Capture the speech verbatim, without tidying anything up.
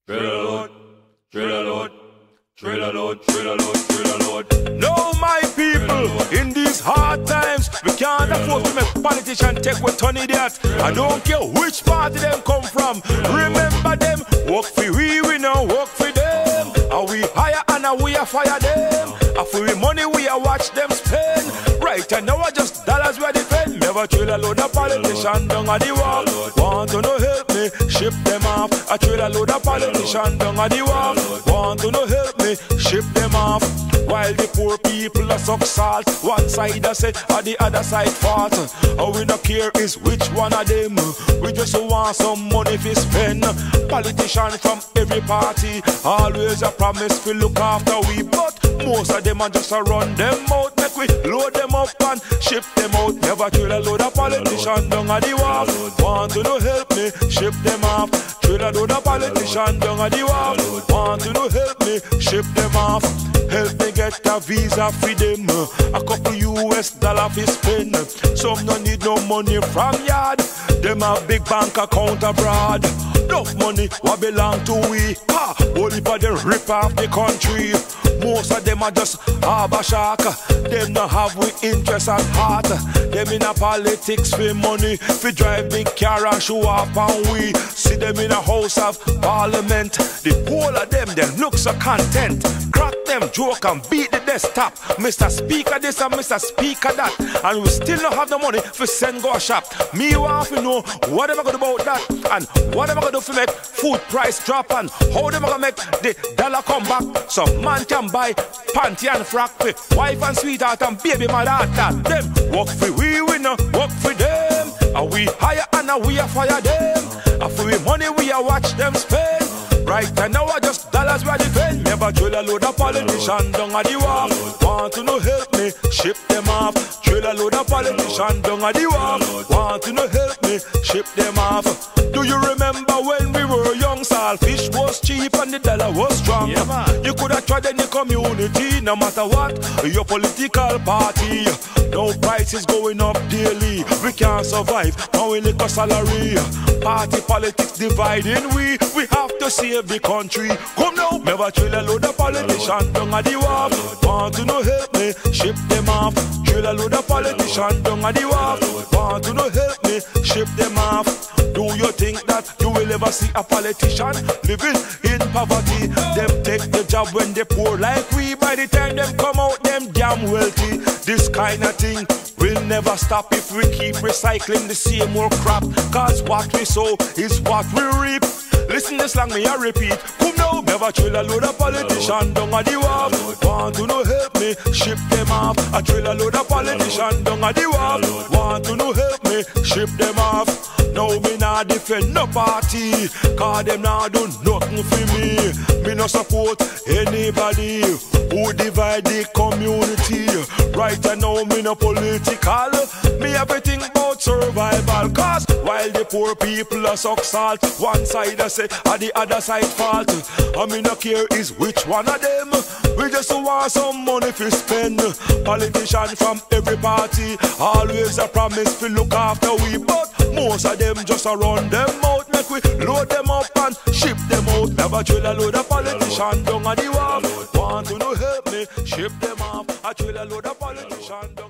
Trailer load, trailer load, trailer load, trailer load, trailer load. No, my people, in these hard times, we can't afford to make politicians take what Tony that. I don't care which party them come from. Remember them, work for we, we no work for them. And we hire and we a fire them. And for we money, we a watch them spend. Right, and now I just dollars we defend. Never trail a load of politician down at the wharf. Want to no help me, ship them off. I trail a load of politician down at the wharf. Want to no help me, ship them off. While the poor people are suck salt. One side I say, and the other side fought. All we don't care is which one of them. We just want some money to spend. Politicians from every party always a promise to look after we, but most of them are just a run them out. Make we load them up and ship them out. Never trail a load of politicians down at the wharf. Want to no help me, ship them off. Trail a load of politicians down at the wharf. Want to no help me, ship them off. Help me get a visa for them. A couple U S dollar fi spend. Some no need no money from yard. Them a big bank account abroad. Enough money what belong to we. Ha! Only for them rip off the country. Most of them are just harbor shark. Them not have we interest at heart. Them in a politics for money. For drive big car and show off and we see them in a house of parliament. The whole of them, them look so content. Crack them, joke and beat the desktop. Mister Speaker this and Mister Speaker that. And we still not have the money for send go shop. Me want to know what am I gonna do about that. And what am I gonna do for make food price drop. And how them I gonna make the dollar come back. So man can buy panty and frock for wife and sweetheart and baby mother that. Them work for we, we no work for them. And we hire and we a fire them. And for we money we a watch them spend. Right, and now I just dollars we defend. Never trail a load of politician down at the wharf. Want to no help me, ship them off. Trail a load of politician down at the wharf. Want to no help me, ship them off. Do you remember when we were young? Saltfish was cheap and the dollar was strong. Yeah, you could have tried any community, no matter what your political party. No prices going up daily. We can't survive on we lick a salary. Party politics dividing we. We have to save the country. Come now, never trail a load of politician down at the wharf. Want to no help me, ship them off. Trail a load of politician down at the wharf. Want to no help me, ship them off. Do you think that you will ever see a politician living in poverty? Them take the job when they poor like we. By the time them come out, them damn wealthy. This kind of thing will never stop if we keep recycling the same old crap. Cause what we sow is what we reap. Listen this slang me I repeat. Come now, never trail a load of politician down at the wharf. Want to no help me, ship them off. I trail a load of politician down at the wharf. Want to no help me, ship them off. Now me nah defend no party, cause them nah do nothing for me. Me no support anybody who divide the community. Right and now me no political. Me everything about survival. Cause while the poor people are suck salt, one side I say and the other side fault. And me no care is which one of them. We just want some money to spend. Politicians from every party always a promise to look after we, but most of them just a run them out. Make we load them up and ship them out. Never trail a load of politician down at the wharf. Want to no help me, ship them off. I trail a load of politician down